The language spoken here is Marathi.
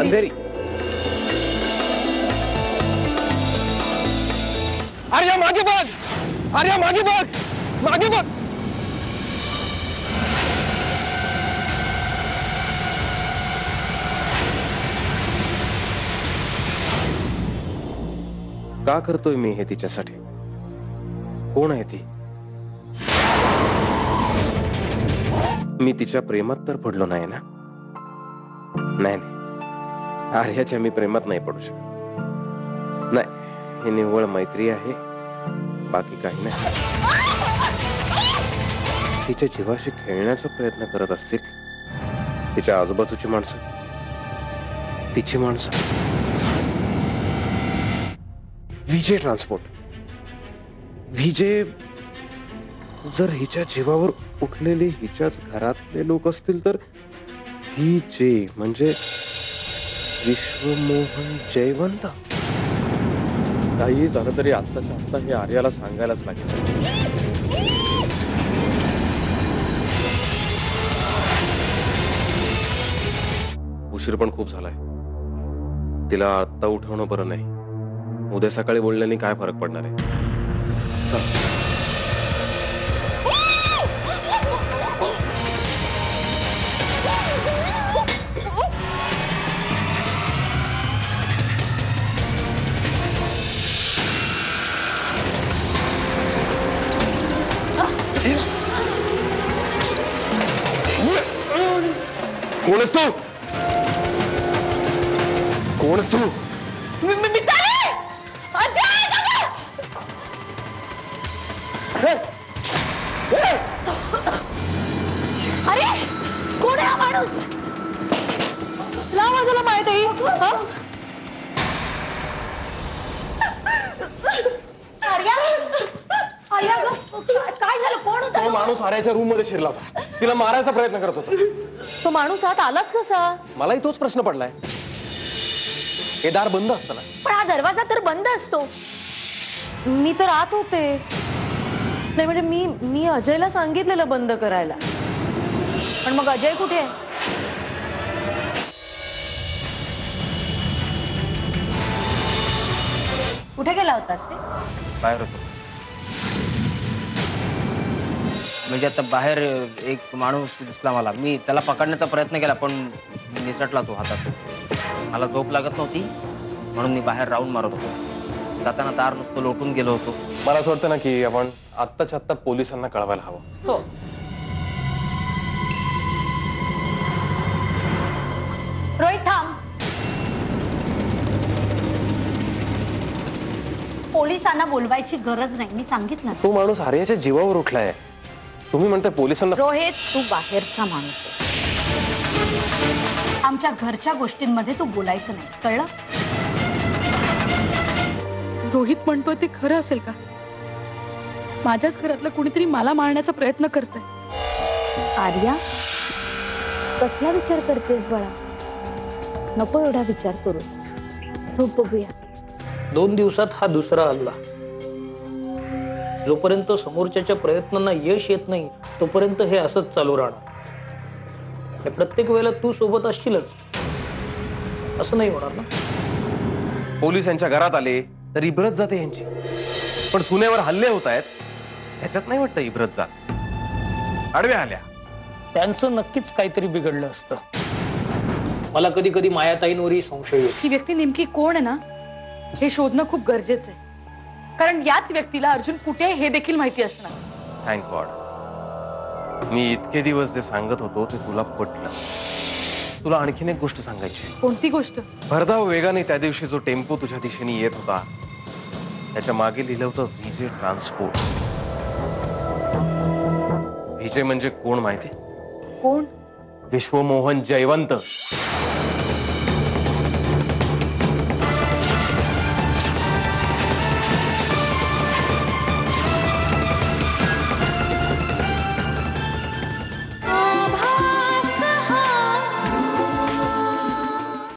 अंधेरी. आर्या मागे बघ, आर्या मागे बघ, मागे बघ. का करतोय मी हे तिच्यासाठी? कोण आहे ती? मी तिच्या प्रेमात तर पडलो नाही ना? नाही, आर्याच्या मी प्रेमात नाही पडू शकत. नाही, ही निव्वळ मैत्री आहे, बाकी काही नाही. तिच्या जीवाशी खेळण्याचा प्रयत्न करत असतील तिच्या आजूबाजूची माणसं, तिची माणसं. विजय ट्रान्सपोर्ट, विजय जर हिच्या जीवावर उठलेले हिच्याच घरातले लोक असतील तर विजय म्हणजे विश्वमोहन जयवंत. काही झालं तरी आत्ताच्या आत्ता हे आर्याला सांगायलाच लागेल. उशीर पण खूप झालाय. तिला आत्ता उठवणं बरं नाही. उद्या सकाळी बोलण्याने काय फरक पडणार आहे? चल. कोण आहेस तू? कोण आहेस तू? अरे कोण आहे हा माणूस? लाव माझ्याला माहित आहे. काय झालं? कोण होता तो माणूस आर्याच्या रूम मध्ये शिरला होता. तिला मारायचा प्रयत्न करत होता. तो माणूस आत आलाच कसा? मलाही तोच प्रश्न पडलाय. हे दार बंद असतं ना? पण हा दरवाजा तर बंद असतो. मी तर आत होते. नाही म्हणजे मी अजयला सांगितलेलं बंद करायला. पण मग अजय कुठे आहे? कुठे गेला होतास ते? बाहेर होतो. म्हणजे आता बाहेर एक माणूस दिसला मला. मी त्याला पकडण्याचा प्रयत्न केला पण निसटला तो हातात. मला झोप लागत नव्हती म्हणून मी बाहेर राऊंड मारत होतो. जाताना दार नुसतं लोटून गेलो होतो. मला असं वाटतं ना की आपण आत्ताच्या आत्ता पोलिसांना कळवायला हवं. हो. रोहित थांब. पोलिसांना बोलवायची गरज नाही, मी सांगितलं. तो माणूस आर्याच्या जीवावर उठलाय. तुम्ही म्हणताय पोलिसांना? रोहित, तू बाहेरचा माणूस आहेस. आमच्या घरच्या गोष्टींमध्ये तू बोलायचं नाहीस, कळलं? रोहित म्हणतोय ते खरं असेल का? माझ्याच घरातलं कुणीतरी मला मारण्याचा प्रयत्न करतंय. आर्या, कसला विचार करतेस बाळा? नको एवढा विचार करू. झोप बघूया. 2 दिवसात हा दुसरा हल्ला. जोपर्यंत समोरच्याच्या प्रयत्नांना यश येत नाही तोपर्यंत हे असंच चालू राहणार. प्रत्येक वेळेला तू सोबत असशीलच असं नाही होणार ना. पोलीस यांच्या घरात आले तर इब्रत जाते यांची. पण सुनेवर हल्ले होत आहेत ह्याच्यात नाही वाटतं इब्रत जात. आडव्या आल्या. त्यांचं नक्कीच काहीतरी बिघडलं असतं. मला कधी कधी मायाताईंवरही संशय येतो. ही व्यक्ती नेमकी कोण आहे ना हे शोधणं खूप गरजेचं आहे. कारण याच व्यक्तीला अर्जुन कुठे आहे हे देखील माहिती असणार. Thank God. मी इतके दिवस जे सांगत होतो ते तुला पटलं. तुला आणखीन एक गोष्ट सांगायची. कोणती गोष्ट? भरधाव वेगाने त्या दिवशी जो टेम्पो तुझ्या दिशेने येत होता त्याच्या मागे लिहिलं होतं विजय ट्रान्सपोर्ट. विजय म्हणजे कोण माहिती? कोण? विश्वमोहन जयवंत.